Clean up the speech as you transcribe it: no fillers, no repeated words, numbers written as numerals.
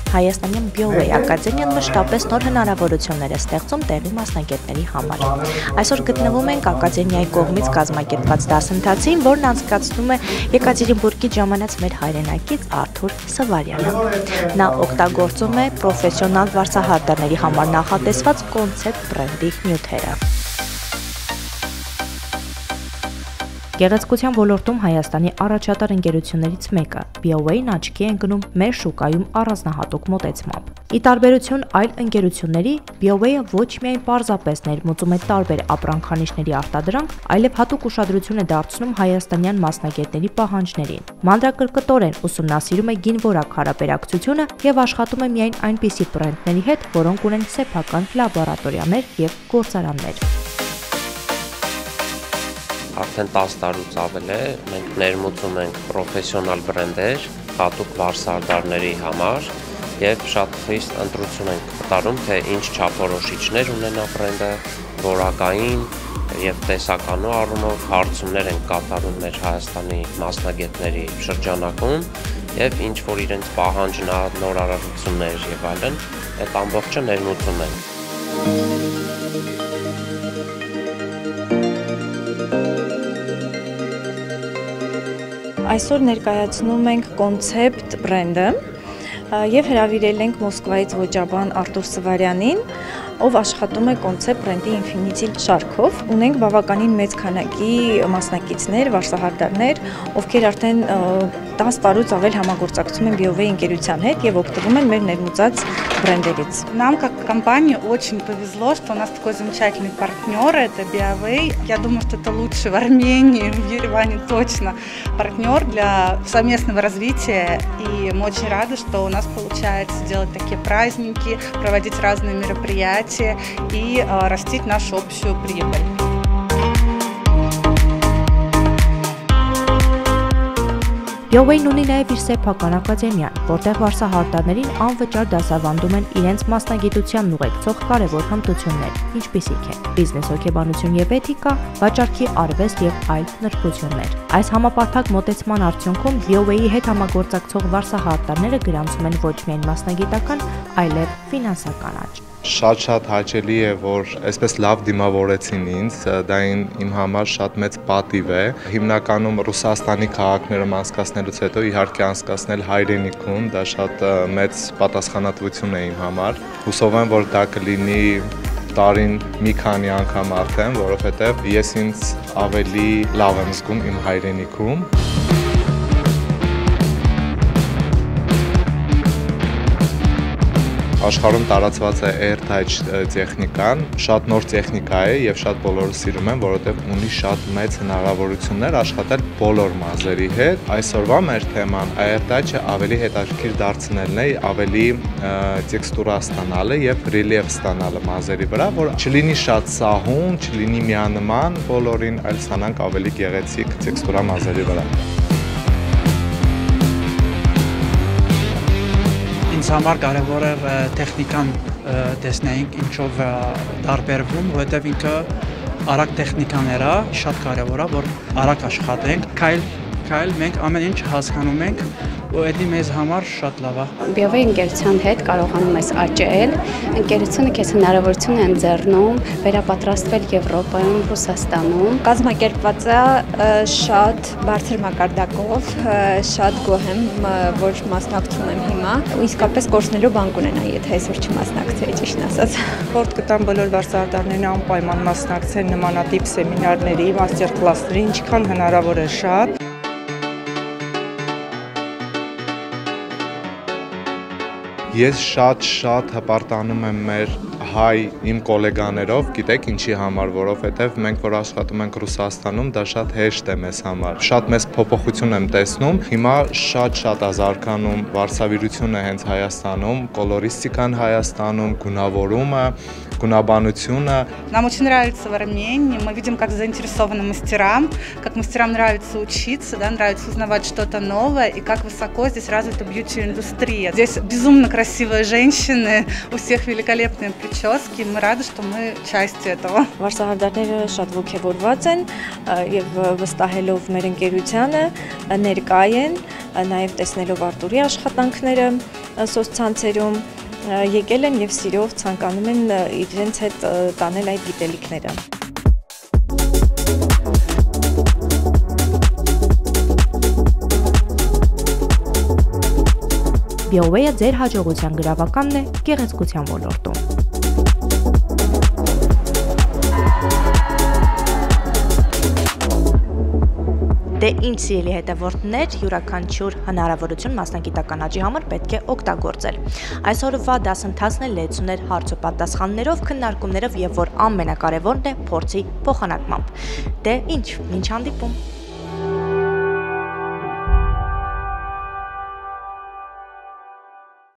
Հայաստանյան BioWay ակադեմիան մշտապես նոր հնարավորություններ է ստեղծում տեղի մասնագետների համար։ Այսօր գտնվում ենք ակադեմիայի կողմից կազմակերպված դասընթացին, որն անցկացնում է Եկատերինբուրգի ժամանած մեր հայրենակից Արթուր Սվարյանը։ Նա օգտագործում է պրոֆեսիոնալ վարսահարդարների համար նախատեսված կոնցեպտ բրենդի նյութերը։ Գեղեցկության ոլորտում Հայաստանի առաջատար ընկերություններից մեկը, BioWay-ն աչքի է ընկնում մեր շուկայում առանձնահատուկ մոտեցմամբ։ Ի տարբերություն այլ ընկերությունների, BioWay-ը ոչ միայն պարզապես ներմուծում է տարբեր ապրանքանիշների արտադրանք, այլև հատուկ ուշադրություն է դարձնում հայաստանյան մասնագետների պահանջներին։ Մանրակրկտորեն ուսումնասիրում է գինվորակ հարաբերակցությունը եւ աշխատում է միայն այնպիսի բրենդների հետ, որոնք ունեն սեփական լաբորատորիաներ եւ գործարաններ։ Արդեն 10 տարուց ավել է, մենք ներմուծում ենք պրոֆեսիոնալ բրենդեր, հատուկ վարսահարդարների համար եւ շատ խիստ ընտրություն ենք կատարում, թե ինչ չափորոշիչներ ունենա բրենդը, որակային եւ տեսականու առումով հարցումներ ենք կատարում մեր Հայաստանի մասնագետների շրջանակում եւ ինչ որ իրենց պահանջն է, նոր արարություններ եւ այլն, այդ ամբողջը ներմուծում ենք։ Այսօր ներկայացնում ենք կոնցեպտ բրենդը եւ հրավիրել ենք Մոսկվայից ոճաբան Արթուր Սվարյանին, ով աշխատում է կոնցեպտ բրենդի Infinity շարքով։ Ունենք բավականին մեծ քանակի մասնակիցներ, վարսահարդարներ, ովքեր արդեն 10 տարուց ավել համագործակցում են BioWay ընկերության հետ եւ օգտվում են մեր ներմուծած брендерից. Нам, как компании, очень повезло, что у нас такой замечательный партнер, это BioWay. Я думаю, что это лучший в Армении, в Ереване точно партнер для совместного развития. И мы очень рады, что у нас получается делать такие праздники, проводить разные мероприятия и растить нашу общую прибыль. BioWay-ն ունի նաև իր սեփական ակադեմիան, որտեղ վարսահարդարներին անվճար դասավանդում են իրենց մասնագիտությանն ուղեկցող կարևոր հմտություններ, ինչպիսիք են բիզնես հոգեբանություն եւ էթիկա, վաճառքի արվեստ եւ այլ նրբություններ։ Այս համապարփակ մոտեցման արդյունքում BioWay-ի հետ համագործակցող վարսահարդարները գրանցում են ոչ միայն մասնագիտական, այլև ֆինանսական աճ։ Շատ հաճելի է, որ այսպես լավ դիմավորեցին ինձ, դա իմ համար շատ մեծ պատիվ է։ Հիմնականում Ռուսաստանի քաղաքները անցկացնելուց հետո իհարկե անցկացնել հայրենիքում, դա շատ մեծ պատասխանատվություն է իմ համար։ Հուսով եմ, որ դա կլինի տարին մի քանի անգամ արդեն, որովհետև ես ինձ ավելի լավ եմ զգում իմ հայրենիքում։ Աշխարհում տարածված է AirTouch տեխնիկան, շատ նոր տեխնիկա է եւ շատ բոլորը սիրում են, որովհետեւ ունի շատ մեծ հնարավորություններ աշխատել բոլոր մազերի հետ։ Այսօրվա մեր թեման AirTouch-ը ավելի հետաքրքիր դարձնելն է, ավելի տեքստուրա ստանալը եւ ռելիեֆ ստանալը մազերի վրա, որ չլինի շատ սահուն, չլինի միանման բոլորին, այլ ստանանք ավելի գեղեցիկ տեքստուրա մազերի վրա։ Ինձ համար կարևոր էր տեխնիկան տեսնեինք ինչով տարբերվում, որովհետև ինքը արագ տեխնիկաներ է, շատ կարևոր է, որ արագ աշխատենք, քայլ մենք ամեն ինչ հասկանում ենք, ու դա մեզ համար շատ լավ է։ BioWay ընկերության հետ կարողանում ես աճել, ընկերությունը քեզ հնարավորություն է ընձեռնում վերապատրաստվել Եվրոպայում, Ռուսաստանում։ Կազմակերպված է շատ բարձր մակարդակով, շատ գոհ եմ, որ մասնակցում եմ հիմա, ու իսկապես կորցնելու բան կունենա, եթե այսօր չմասնակցեի, ճիշտն ասած։ Խորհուրդ կտամ բոլոր վարսահարդարներին անպայման մասնակցեն նմանատիպ սեմինարների, մաստեր կլասների, ինչքան հնարավոր է շատ։ Ես շատ հպարտանում եմ մեր հայ իմ գոլեգաներով, գիտեք ինչի համար, որովհետև մենք որ աշխատում ենք Ռուսաստանում, դա շատ հեշտ է մեզ համար։ Շատ մեծ փոփոխություն եմ տեսնում։ Հիմա շատ ազարգանում վարսավիրությունը հենց Հայաստանում, կոլորիստիկան Հայաստանում, գունավորումը, гунобанутюна. Нам очень нравится в Армении, мы видим, как заинтересованы мастерам, как мастерам нравится учиться, да, нравится узнавать что-то новое, и как высоко здесь развита бьюти-индустрия. Здесь безумно красивые женщины, у всех великолепные прически. прически. Мы рады, что мы частью этого. Վարսահարդարները շատ ողջավորված են եւ վստահելով մեր ընկերությանը ներկայ են, նաեւ տեսնելով Արտուրի աշխատանքները սոցցանցերում եկել են եւ սիրով ցանկանում են իրենց հետ տանել այդ գիտելիքները։ BioWay-ը ձեր հաջողության գրավականն է գեղեցկության ոլորտում։ Դե ինչ սիրելի հետևորդներ, յուրաքանչյուր հնարավորություն մասնագիտական աճի համար պետք է օգտագործել։ Այսօրվա դասընթացն է լեցուներ հարցոպատասխաններով, քննարկումներով եւ որ ամենակարևորն է փորձի փոխանակմամբ։ Դե ինչ, մինչ հանդիպում։